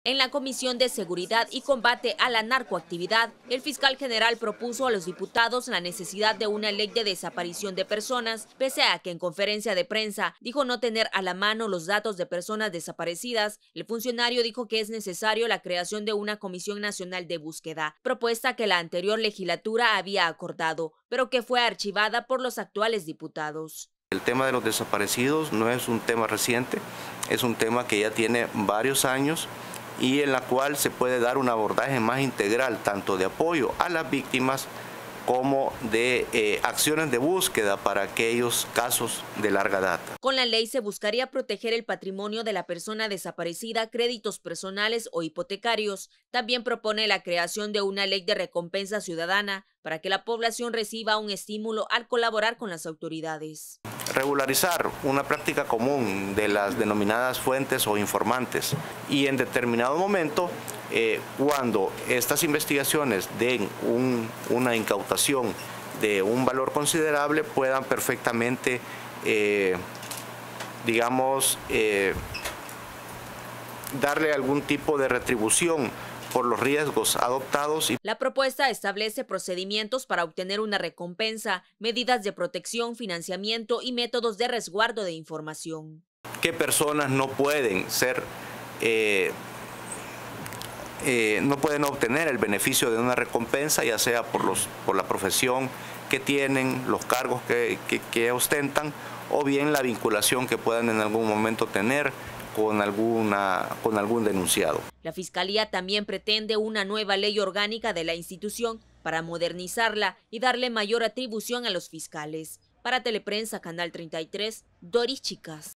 En la Comisión de Seguridad y Combate a la Narcoactividad, el fiscal general propuso a los diputados la necesidad de una ley de desaparición de personas, pese a que en conferencia de prensa dijo no tener a la mano los datos de personas desaparecidas. El funcionario dijo que es necesario la creación de una Comisión Nacional de Búsqueda, propuesta que la anterior legislatura había acordado, pero que fue archivada por los actuales diputados. El tema de los desaparecidos no es un tema reciente, es un tema que ya tiene varios años y en la cual se puede dar un abordaje más integral, tanto de apoyo a las víctimas como de acciones de búsqueda para aquellos casos de larga data. Con la ley se buscaría proteger el patrimonio de la persona desaparecida, créditos personales o hipotecarios. También propone la creación de una ley de recompensa ciudadana para que la población reciba un estímulo al colaborar con las autoridades. Regularizar una práctica común de las denominadas fuentes o informantes y en determinado momento, cuando estas investigaciones den una incautación de un valor considerable, puedan perfectamente, darle algún tipo de retribución por los riesgos adoptados. La propuesta establece procedimientos para obtener una recompensa, medidas de protección, financiamiento y métodos de resguardo de información. ¿Qué personas no pueden no pueden obtener el beneficio de una recompensa, ya sea por la profesión que tienen, los cargos que ostentan, o bien la vinculación que puedan en algún momento tener con algún denunciado? La Fiscalía también pretende una nueva ley orgánica de la institución para modernizarla y darle mayor atribución a los fiscales. Para Teleprensa, Canal 33, Doris Chicas.